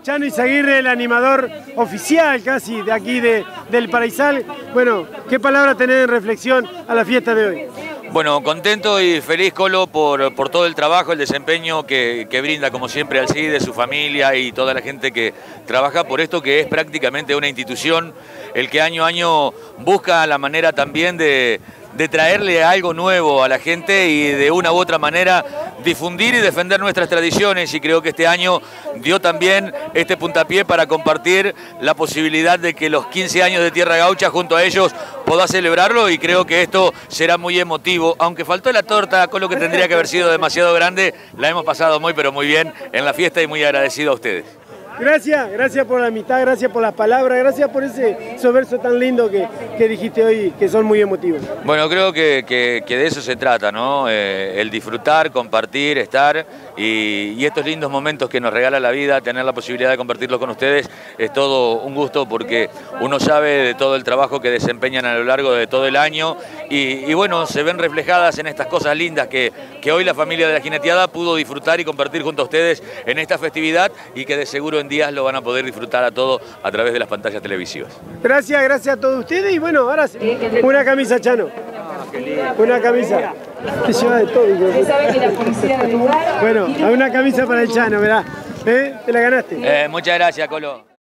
Chano Izaguirre, el animador oficial casi de aquí del Paraisal. Bueno, ¿qué palabra tenés en reflexión a la fiesta de hoy? Bueno, contento y feliz, Colo, por todo el trabajo, el desempeño que brinda, como siempre, al CIDE, su familia y toda la gente que trabaja por esto, que es prácticamente una institución, el que año a año busca la manera también de traerle algo nuevo a la gente y de una u otra manera difundir y defender nuestras tradiciones, y creo que este año dio también este puntapié para compartir la posibilidad de que los 15 años de Tierra Gaucha junto a ellos pueda celebrarlo, y creo que esto será muy emotivo. Aunque faltó la torta, con lo que tendría que haber sido demasiado grande, la hemos pasado muy pero muy bien en la fiesta y muy agradecido a ustedes. Gracias por la amistad, gracias por las palabras, gracias por esos versos tan lindos que dijiste hoy, que son muy emotivos. Bueno, creo que de eso se trata, ¿no? El disfrutar, compartir, estar y estos lindos momentos que nos regala la vida, tener la posibilidad de compartirlo con ustedes, es todo un gusto, porque uno sabe de todo el trabajo que desempeñan a lo largo de todo el año y bueno, se ven reflejadas en estas cosas lindas que hoy la familia de La Jineteada pudo disfrutar y compartir junto a ustedes en esta festividad, y que de seguro en días lo van a poder disfrutar a todo a través de las pantallas televisivas. Gracias a todos ustedes, y bueno, ahora una camisa, Chano. Una camisa. Que lleva de todo. Bueno, hay una camisa para el Chano, ¿verdad? ¿Te la ganaste? Muchas gracias, Colo.